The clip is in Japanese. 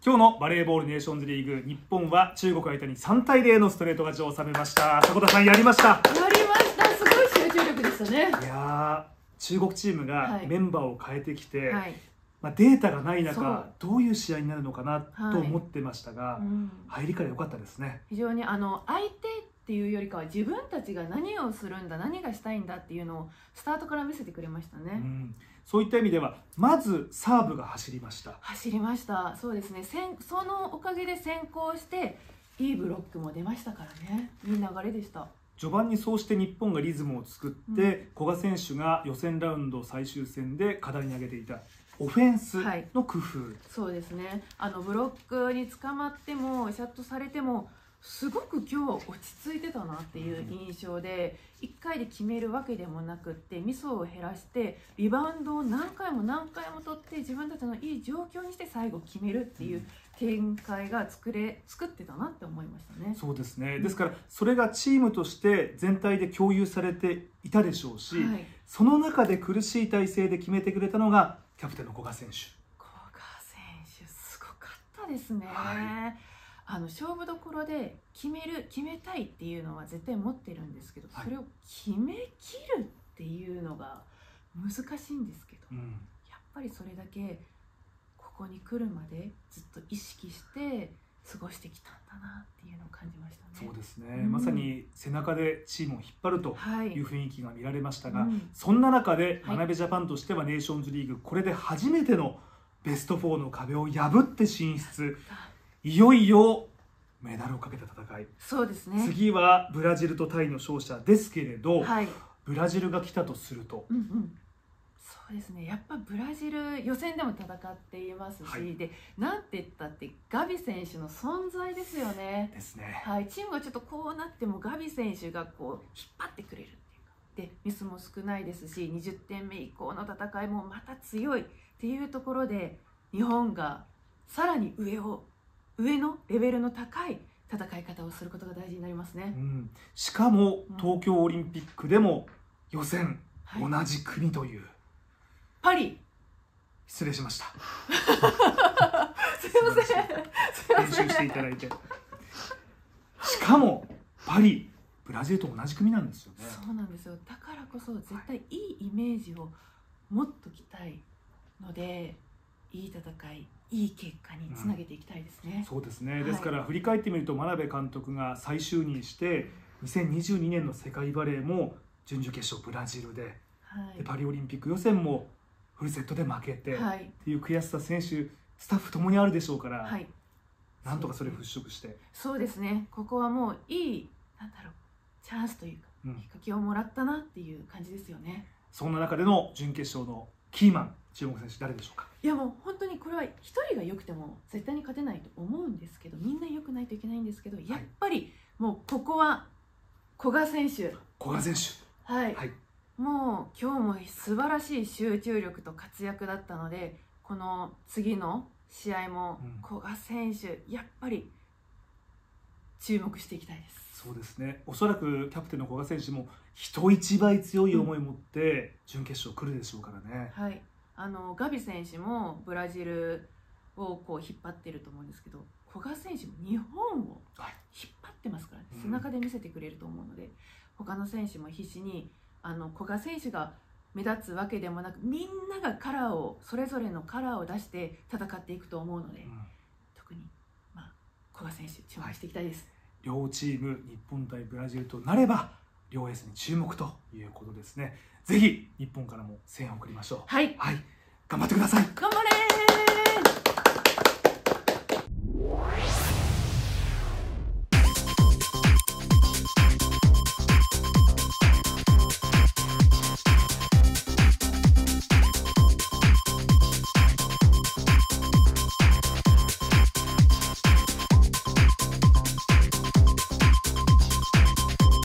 今日のバレーボールネーションズリーグ、日本は中国相手に3対0のストレート勝ちを収めました。迫田さん、やりました。 やりました。すごい集中力でしたね。 いやー、中国チームがメンバーを変えてきて、 はい、 データがない中、どういう試合になるのかなと思ってましたが、入りから良かったですね。 非常に相手っていうよりかは自分たちが何をするんだ、何がしたいんだっていうのをスタートから見せてくれましたね。 そういった意味ではまずサーブが走りました。 そうですね。そのおかげで先行していいブロックも出ましたからね。いい流れでした。 序盤にそうして日本がリズムを作って、古賀選手が予選ラウンド最終戦で課題に挙げていたオフェンスの工夫、 そうですね。ブロックに捕まってもシャットされてもすごく今日落ち着いてたなっていう印象で、1回で決めるわけでもなくってミスを減らしてリバウンドを何回も何回も取って自分たちのいい状況にして最後決めるっていう展開が作ってたなって思いましたね。 そうですね。ですからそれがチームとして全体で共有されていたでしょうし、その中で苦しい体勢で決めてくれたのがキャプテンの古賀選手。 古賀選手すごかったですね。勝負どころで決めたいっていうのは絶対持ってるんですけど、それを決めきるっていうのが難しいんですけど、やっぱりそれだけここに来るまでずっと意識して過ごしてきたんだなっていうのを感じましたね。 そうですね、まさに背中でチームを引っ張るという雰囲気が見られましたが、そんな中で眞鍋ジャパンとしてはネーションズリーグ、これで初めてのベスト4の壁を破って進出。いよいよメダルをかけた戦い。 そうですね。 次はブラジルとタイの勝者ですけれど、ブラジルが来たとすると、 そうですね。やっぱブラジル予選でも戦っていますし、でなんて言ったってガビ選手の存在ですよね。 ですね。 チームがちょっとこうなってもガビ選手がこう引っ張ってくれるっていうか、でミスも少ないですし、20点目以降の戦いもまた強いっていうところで、日本がさらに上のレベルの高い戦い方をすることが大事になりますね。 しかも東京オリンピックでも予選、同じ国という。 パリ。 失礼しました。 すいません。 編集していただいて。しかもパリ、ブラジルと同じ組なんですよね。 そうなんですよ。だからこそ絶対いいイメージを持っときたいので、いい戦い、いい結果につなげていきたいですね。 そうですね。ですから振り返ってみると、眞鍋監督が再就任して2022年の世界バレーも準々決勝ブラジルで、でパリオリンピック予選もフルセットで負けて、っていう悔しさ、選手スタッフともにあるでしょうから、なんとかそれを払拭して。 そうですね。ここはもういいチャンスというか、きっかけをもらったなっていう感じですよね。 そんな中での準決勝のキーマン、注目選手誰でしょうか。 いやもう本当にこれは一人が良くても絶対に勝てないと思うんですけど、みんな良くないといけないんですけど、やっぱりもうここは古賀選手。 古賀選手。 もう今日も素晴らしい集中力と活躍だったので、この次の試合も古賀選手、やっぱり注目していきたいです。 そうですね。おそらくキャプテンの古賀選手も人一倍強い思いを持って準決勝来るでしょうからね。 ガビ選手もブラジルをこう引っ張ってると思うんですけど、古賀選手も日本を引っ張ってますからね。背中で見せてくれると思うので、他の選手も必死に古賀選手が目立つわけでもなく、みんながそれぞれのカラーを出して戦っていくと思うので、特に古賀選手注目していきたいです。 両チーム、日本対ブラジルとなれば両エースに注目ということですね。ぜひ日本からも声援を送りましょう。頑張ってください。 頑張れー。